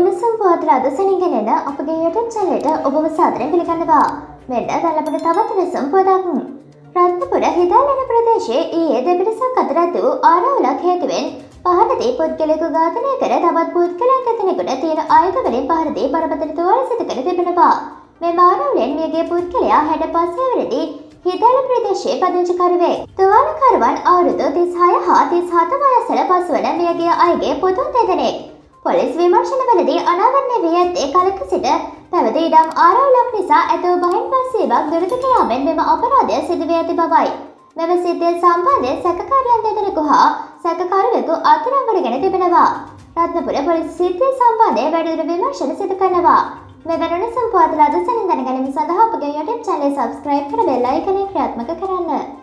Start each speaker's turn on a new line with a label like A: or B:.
A: උණුසුම් පුවත්ල අද සැනින්ගෙනෙන අපගේ YouTube channel එකට ඔබව සාදරයෙන් පිළිගන්නවා. මෙන්න දැන් අපිට තවත් උණුසුම් පුවතක්. රත්නපුර හිදාලන ප්‍රදේශයේ ඊයේ දෙපිරිසක් අතර ඇති වූ ආරවුලක් හේතුවෙන් පහරදී පුද්ගලයෙකු ඝාතනය කර තවත් පුද්ගලයන් දෙදෙනෙකුට තියෙන ආයුධ වලින් පහරදී බරපතල තුවාල සිදු කර තිබෙනවා. මේ ආරවුලෙන් මියගිය පුද්ගලයා 65 වෙනිදා හිදාල ප්‍රදේශයේ පදිංචිකරුවෙක්. තුවාලකරුවන් අවුරුදු 36 හා 37 වයස්වල පසුවන මියගිය අයගේ පුතුන් දෙදෙනෙක්. පොලිස් විමර්ශනවලදී අනාවරණය වී ඇත්තේ කලක සිට පැවති ඉඩම් ආරවුලක් නිසා ඇතෝ බහින් පස්සීවක් දුරට යාමෙන් මෙම අපරාධය සිදු වී ඇති බවයි. මෙම සිද්ධිය සම්බන්ධයෙන් සැකකාරයන් දෙදෙනෙකු හා සැකකරුවෙකු අත්අඩංගුවට ගෙන තිබෙනවා. රත්නපුර පොලිස් සිද්ධිය සම්බන්ධයෙන් වැඩිදුර විමර්ශන සිදු කරනවා. මෙවැනි උණුසුම් පුවත් අද සැනින් දැනගැනීම සඳහා අපගේ YouTube channel subscribe කර bell icon එක ක්‍රියාත්මක කරන්න.